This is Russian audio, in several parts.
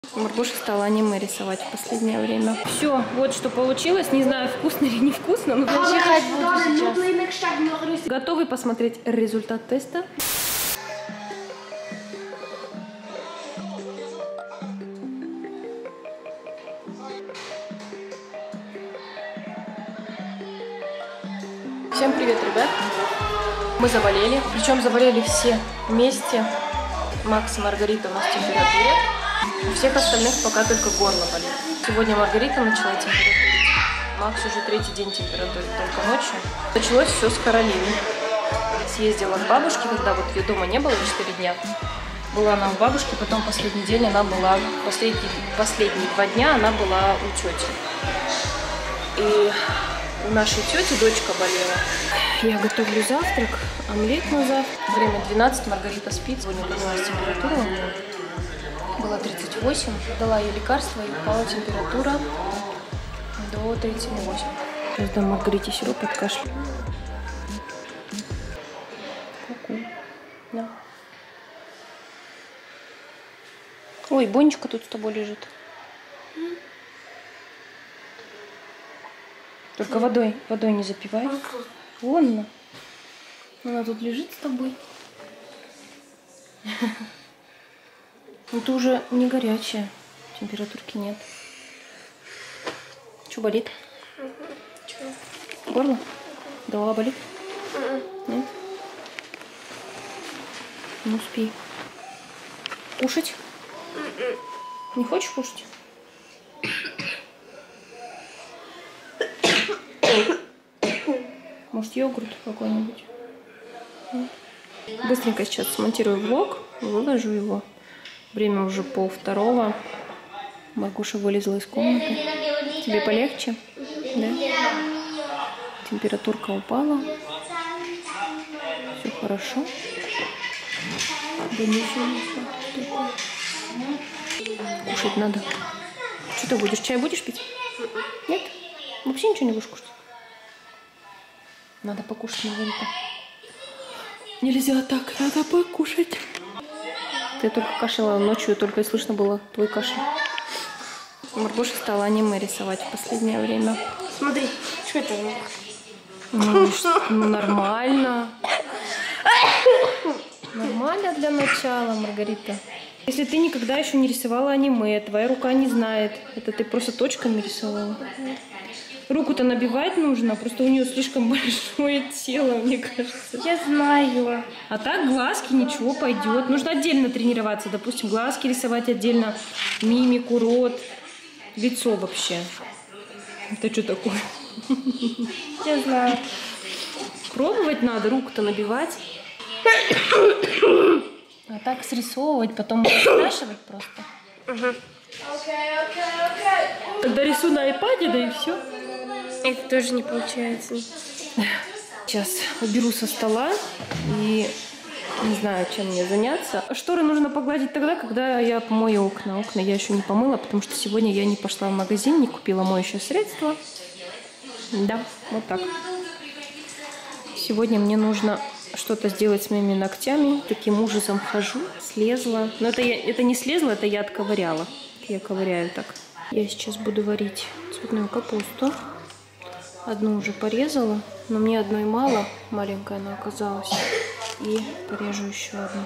Маргоша стала аниме рисовать в последнее время. Все, вот что получилось. Не знаю, вкусно или невкусно, но чихать буду сейчас. Готовы посмотреть результат теста? Всем привет, ребят! Мы заболели, причем заболели все вместе. Макс и Маргарита у нас в температуре. У всех остальных пока только горло болит. Сегодня Маргарита начала температурить. Макс уже 3-й день температурит, только ночью. Началось все с Каролины. Съездила к бабушке, когда вот ее дома не было 4 дня. Была она у бабушки, потом последний день она была, последние 2 дня она была у тети. И у нашей тети дочка болела. Я готовлю завтрак, омлет на завтрак. Время 12, Маргарита спит. Сегодня поднялась температура у нее. Была 38. Дала ей лекарство и упала температура до 38. Сейчас дам Маргарите сироп от кашля. Ку-ку. Да. Ой, Бонечка тут с тобой лежит. Только водой не запивай. Вон она тут лежит с тобой. Ну ты уже не горячая. Температурки нет. Что болит? Горло? Голова болит? Нет? Ну спи. Кушать? Не хочешь кушать? Может, йогурт какой-нибудь? Быстренько сейчас смонтирую влог, выложу его. Время уже 1:30. Маргоша вылезла из комнаты. Тебе полегче? Да? Температурка упала. Все хорошо. Да ничего не знаю. Кушать надо. Что ты будешь? Чай будешь пить? Нет? Вообще ничего не будешь кушать? Надо покушать, Маргарита. Нельзя так, надо покушать. Ты только кашляла ночью, только и слышно было твой кашель. Маргоша стала аниме рисовать в последнее время. Смотри, что это? Ну, нормально. Нормально для начала, Маргарита. Если ты никогда еще не рисовала аниме, твоя рука не знает. Это ты просто точками рисовала. Руку-то набивать нужно, просто у нее слишком большое тело, мне кажется. Я знаю. А так глазки ничего пойдет. Нужно отдельно тренироваться. Допустим, глазки рисовать отдельно, мимику, рот, лицо вообще. Это что такое? Я знаю. Пробовать надо, руку-то набивать. А так срисовывать, потом спрашивать просто. Тогда рисую на iPad, да и все. Это тоже не получается. Сейчас уберу со стола и не знаю, чем мне заняться. Шторы нужно погладить тогда, когда я помою окна. Окна я еще не помыла, потому что сегодня я не пошла в магазин, не купила моющее средство. Да, вот так. Сегодня мне нужно что-то сделать с моими ногтями. Таким ужасом хожу, слезла. Но это не слезла, это я отковыряла. Я ковыряю так. Я сейчас буду варить цветную капусту. Одну уже порезала, но мне одной мало, маленькая она оказалась. И порежу еще одну.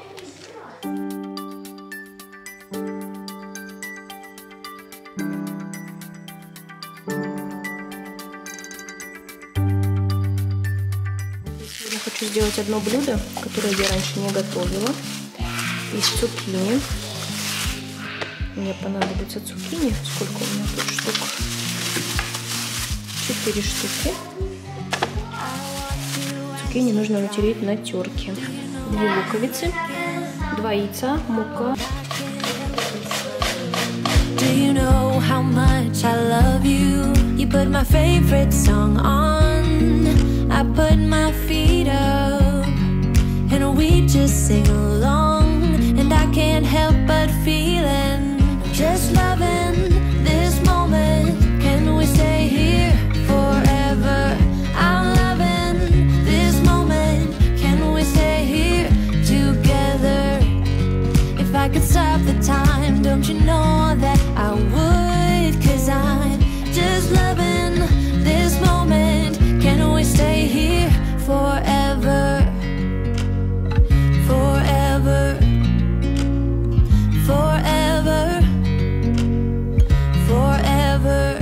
Сегодня хочу сделать одно блюдо, которое я раньше не готовила. Из цукини. Мне понадобится цукини. Сколько у меня тут штук? 4 штуки. Цукини нужно натереть на терке. 2 луковицы, 2 яйца, мука. Do you know how much I love you? You put my favorite song on. I put my feet up and we just sing along. And I can't help but feeling just loving this moment. Can we stay here forever? I'm loving this moment. Can we stay here together? If I could stop the time, don't you know that I would? 'Cause I'm just loving this moment. Can we stay here forever? Forever. Forever. Forever.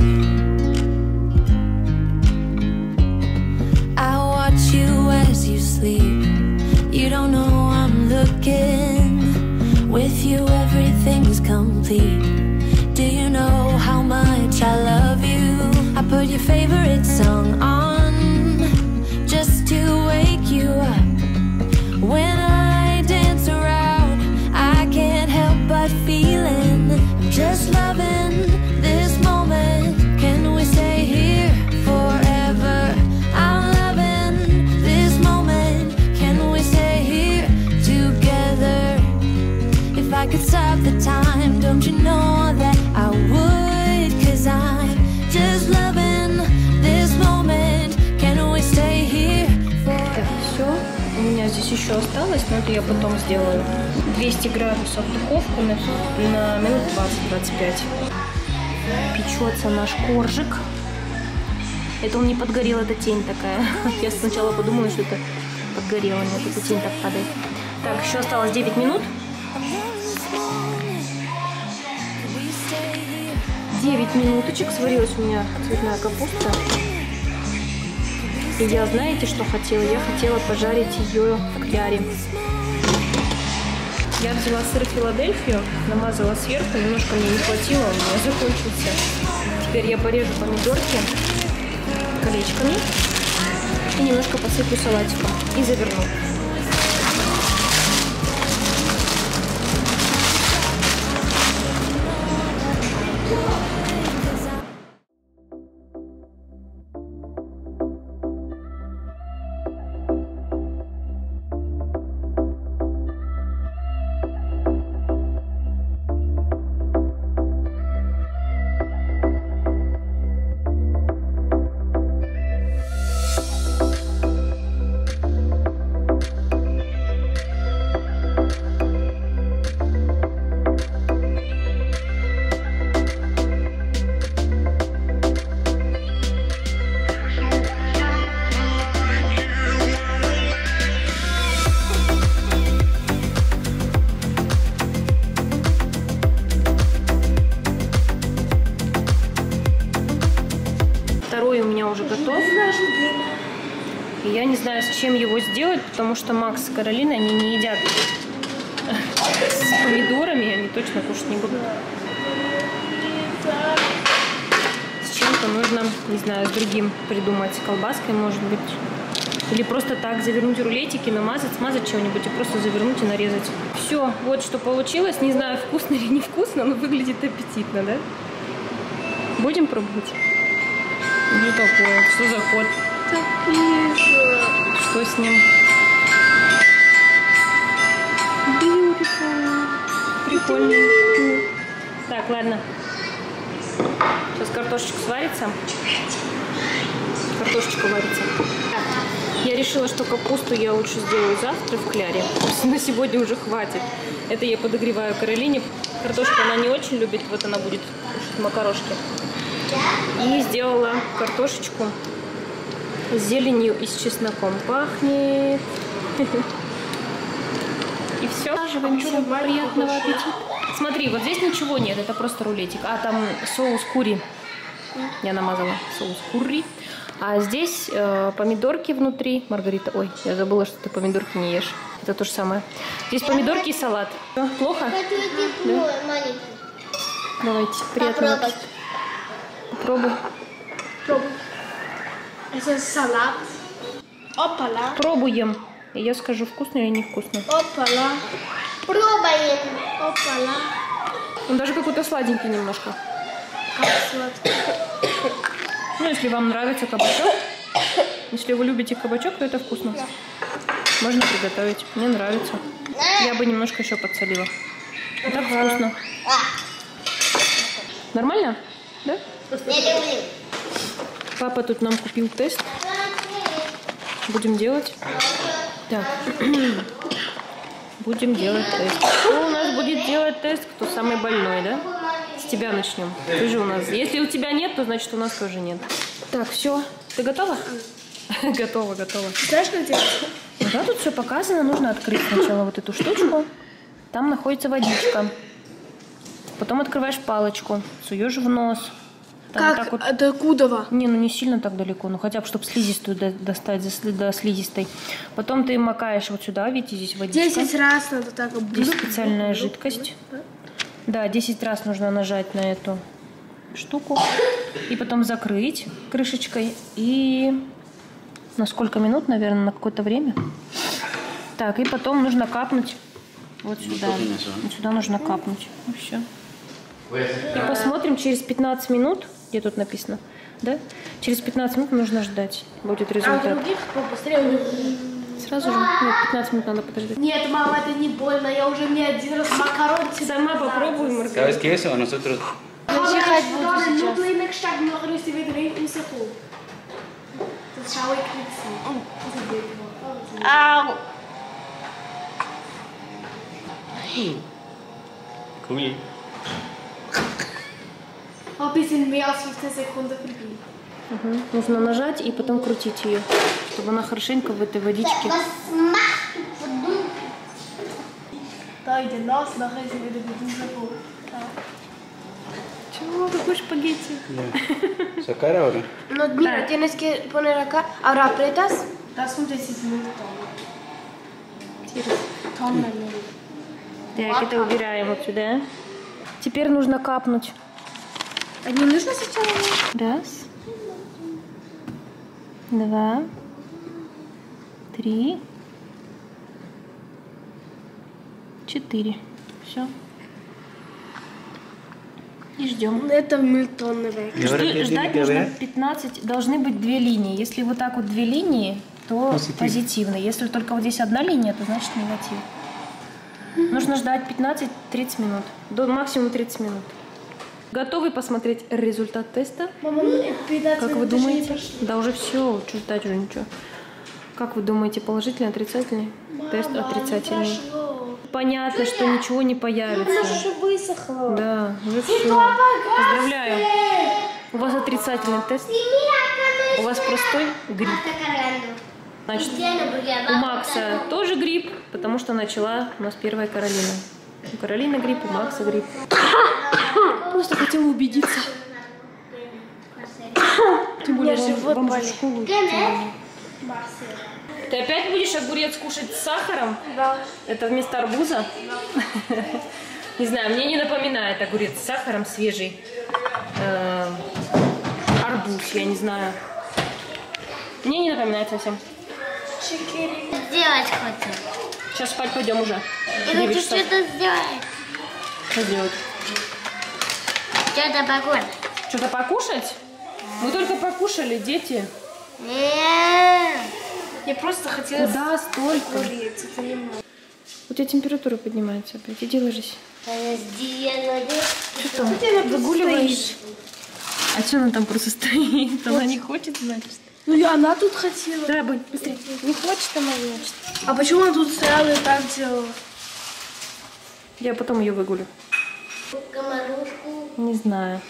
I watch you as you sleep. You don't know I'm looking. With you everything's complete. Do you know how much I love you? I put your favorite song on just to wake you up. When I dance around, I can't help but feeling I'm just loving this moment. Can we stay here forever? I'm loving this moment. Can we stay here together? If I could stop the time, don't you know that I would? 'Cause I'm just loving this moment. Can we stay here Так, все. У меня здесь еще осталось, но это я потом сделаю. 200 градусов духовка на минут 20-25. Печется наш коржик. Это он не подгорел, это тень такая. Я сначала подумала, что это подгорело. Нет, это тень так падает. Так, еще осталось 9 минут. 9 минуточек. Сварилась у меня цветная капуста. И я, знаете, что хотела? Я хотела пожарить ее в кляре. Я взяла сыр Филадельфию, намазала сверху, немножко мне не хватило, у меня закончился. Теперь я порежу помидорки колечками и немножко посыплю салатиком и заверну. Второй у меня уже готов. И я не знаю, с чем его сделать, потому что Макс и Каролина, они не едят с помидорами, они точно кушать не будут. С чем-то нужно, не знаю, с другим придумать, с колбаской, может быть. Или просто так завернуть рулетики, намазать, смазать чем-нибудь и просто завернуть и нарезать. Все, вот что получилось. Не знаю, вкусно или не вкусно, но выглядит аппетитно, да? Будем пробовать? Что такое? Что за кот? Что с ним? Прикольный. Так, ладно. Сейчас картошечка сварится. Картошечка варится. Я решила, что капусту я лучше сделаю завтра в кляре. На сегодня уже хватит. Это я подогреваю Каролине. Картошку она не очень любит. Вот она будет кушать макарошки. И сделала картошечку с зеленью и с чесноком. Пахнет. И все. Приятного аппетита. Смотри, вот здесь ничего нет, это просто рулетик. А там соус кури. Я намазала соус кури. А здесь помидорки внутри. Маргарита, ой, я забыла, что ты помидорки не ешь. Это то же самое. Здесь помидорки и салат. Плохо? Да? Давайте, приятного аппетита. Попробуй. Пробуй. Это салат. Опала. Пробуем. И я скажу, вкусно или невкусно. Опала. Пробуем. Опала. Он даже какой-то сладенький немножко. Как сладкий. Ну, если вам нравится кабачок, если вы любите кабачок, то это вкусно. Можно приготовить. Мне нравится. Я бы немножко еще подсолила. А так вкусно. Нормально? Да? Папа тут нам купил тест. Будем делать. Так. Будем делать тест. Что у нас нас будет делать тест, кто самый больной, да? С тебя начнем. Ты же у нас. Если у тебя нет, то значит у нас тоже нет. Так, все. Ты готова? Готова. Знаешь, как делать? Да, тут все показано. Нужно открыть сначала вот эту штучку. Там находится водичка. Потом открываешь палочку, суешь в нос. Там Как? вот... До кудова? Не, ну не сильно так далеко, ну хотя бы, чтобы слизистую достать до слизистой. Потом ты макаешь вот сюда, видите, здесь водичка. 10 раз надо так. Здесь специальная жидкость. Да, 10 раз нужно нажать на эту штуку. И потом закрыть крышечкой. И на сколько минут, наверное, на какое-то время. Так, и потом нужно капнуть вот сюда. Вот сюда нужно капнуть. И все. И посмотрим через 15 минут, где тут написано, да? Через 15 минут нужно ждать, будет результат. А других побыстрее. Сразу же? Нет, 15 минут надо подождать. Нет, мама, это не больно. Я уже не один раз макарон. Сама попробуй, Маргарита. ¿Sabes qué es eso? Nosotros... Чихать буду сейчас. Ау! Cool. Ein bisschen mehr als 15 Sekunden vorbei. Угу. Нужно нажать и потом крутить ее, чтобы она хорошенько в этой водичке. Da in der Nase, nachher ist sie wieder gut. Чего? Какой шпагетти? ¿Sacar ahora? No, mira, tienes que poner acá. Ahora aprietas. Das kommt jetzt ins Mund. Так, это убираем вот сюда. Теперь нужно капнуть. А не нужно сначала? Раз. 2. 3. 4. Все. И ждем. Это мультонный век. ¿Y ahora qué tiene Ждать que нужно haber? 15. Должны быть 2 линии. Если вот так вот 2 линии, то позитивно. Если только вот здесь одна линия, то значит негатив. Нужно ждать 15-30 минут. До максимум 30 минут. Готовы посмотреть результат теста? Мама, 15 Как вы минут думаете? еще не Да уже все, что ждать уже ничего. Как вы думаете, положительный, отрицательный? Тест отрицательный. Понятно, что ничего не появится. Она же высохла. Да, уже все. Поздравляю. У вас отрицательный тест. У вас простой грипп. Значит, у Макса тоже грипп, потому что начала у нас первая Каролина. У Каролины грипп, у Макса грипп. Просто хотела убедиться. Тем более вам же в школу идти. Ты опять будешь огурец кушать с сахаром? Да. Это вместо арбуза? Не знаю, мне не напоминает огурец с сахаром свежий. Арбуз, я не знаю. Мне не напоминает совсем. Сделать хочу. Сейчас спать пойдем уже. Я хочу что-то сделать. Что делать? Что-то покушать. Что-то покушать? Мы только покушали, дети. Я просто хотела... Куда столько? огурец, это не надо. У тебя температура поднимается опять. Иди ложись. Что там? Она Выгуливаешь? А что она там просто стоит? Она не хочет, значит? Ну и она тут хотела. Давай, Бонь, быстрее. Не хочет она, значит. А почему она тут стояла и так делала? Я потом ее выгулю. Комарушку. Не знаю.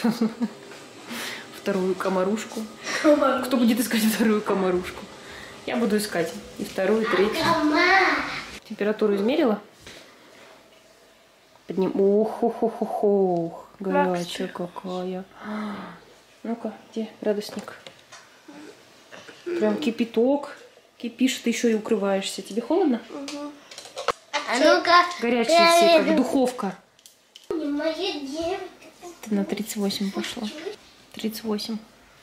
Вторую комарушку. Кто будет искать вторую комарушку? Я буду искать и вторую, и третью. Температуру измерила? Подним. Ох, горячая какая. Ну-ка, где градусник? Прям кипяток. Кипишь, ты еще и укрываешься. Тебе холодно? А ну-ка. Горячие все, как духовка. Ты на 38 пошла. 38.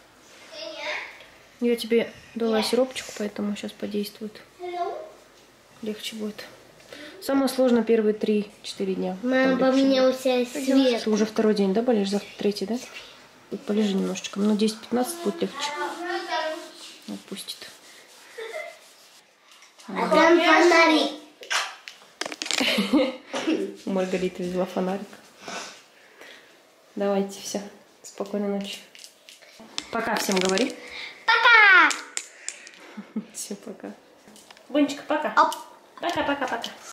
Я тебе дала сиропчик, поэтому сейчас подействует. Легче будет. Самое сложное первые 3-4 дня. Мама поменялся свет. Ты уже второй день, да, болеешь? Завтра третий, да? Полежи немножечко. Ну, 10-15 будет легче. Отпустит. А там фонарик. У Маргариты взяла фонарик. Давайте, все. Спокойной ночи. Пока всем говори. Пока. Все, пока. Бонечка, пока. Пока-пока-пока.